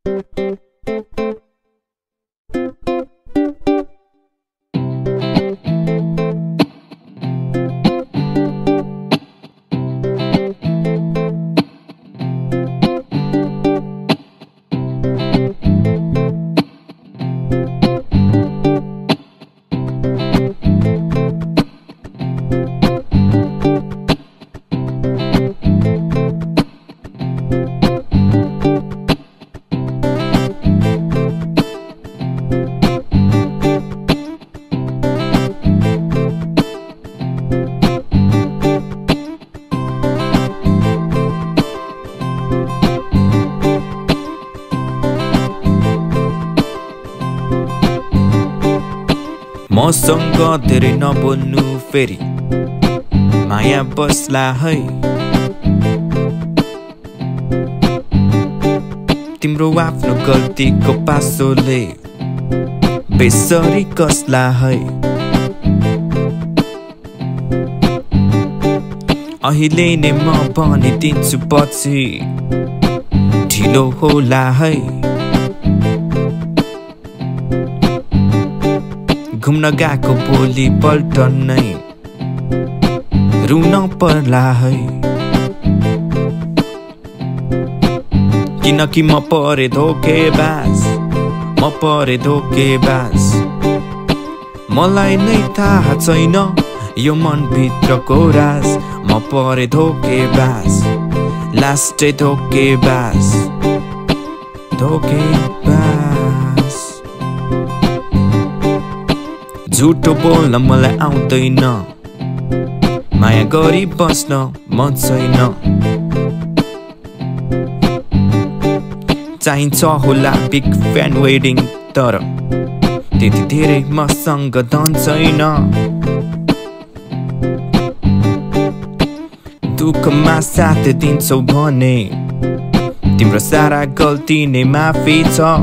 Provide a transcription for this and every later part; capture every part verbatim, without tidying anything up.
मसँग धेरै नबोल्नु फेरि माया बस्ला है तिम्रो आफ्नो गल्तीको पासोले बेसरी कसला है अहिले नै म भनिदिन्छु पछि ढिलो होला है घुम्न गएको भोलि पल्ट नै रुन पर्ला है किनकि म परे धोकेबाज म परे धोकेबाज मलाई नै थाहा छैन यो मनभित्रको राज म परे धोकेबाज लास्टै धोकेबाज धोकेबाज झुटो बोल्न मलाई आउँदैन माया गरी बस्न मन छैन चाहिन्छ होला बिग फ्यान वेडिङ तर त्यति धेरै मसँग धन छैन दुःखमा साथ दिन्छौ भने तिम्रो सारा गल्ती नै माफी छ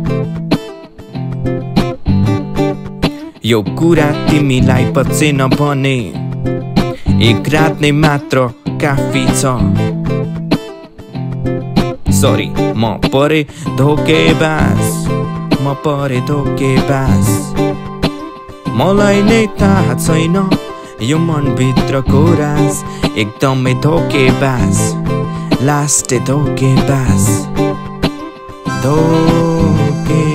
यो कुरा तिमीलाई पचेन भने एक रात नै मात्र काफी छ सरी म परे धोकेबाज म परे धोकेबाज मलाई नै थाहा छैन यो मनभित्रको राज एकदमै धोकेबाज लास्ट धोकेबाज धोकेबाज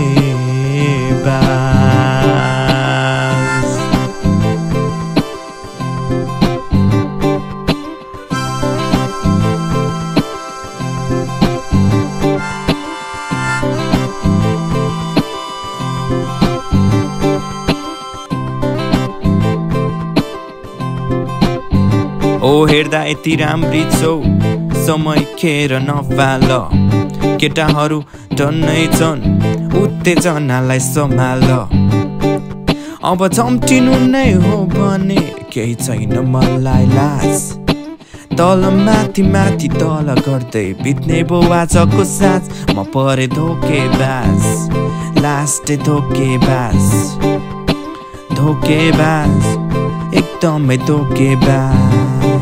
ओ हेर्दा यति राम्री छौ समय खेर नफाल केटाहरू टन्नै छन् उत्तेजनालाई सम्हाल अब झम्टिनु नै हो भने केही छैन मलाई लाज तल माथि माथि तल गर्दै बित्ने बो आजको साथ म परे धोकेबाज लास्ट धोकेबाज धोकेबाज एकदमै धोकेबाज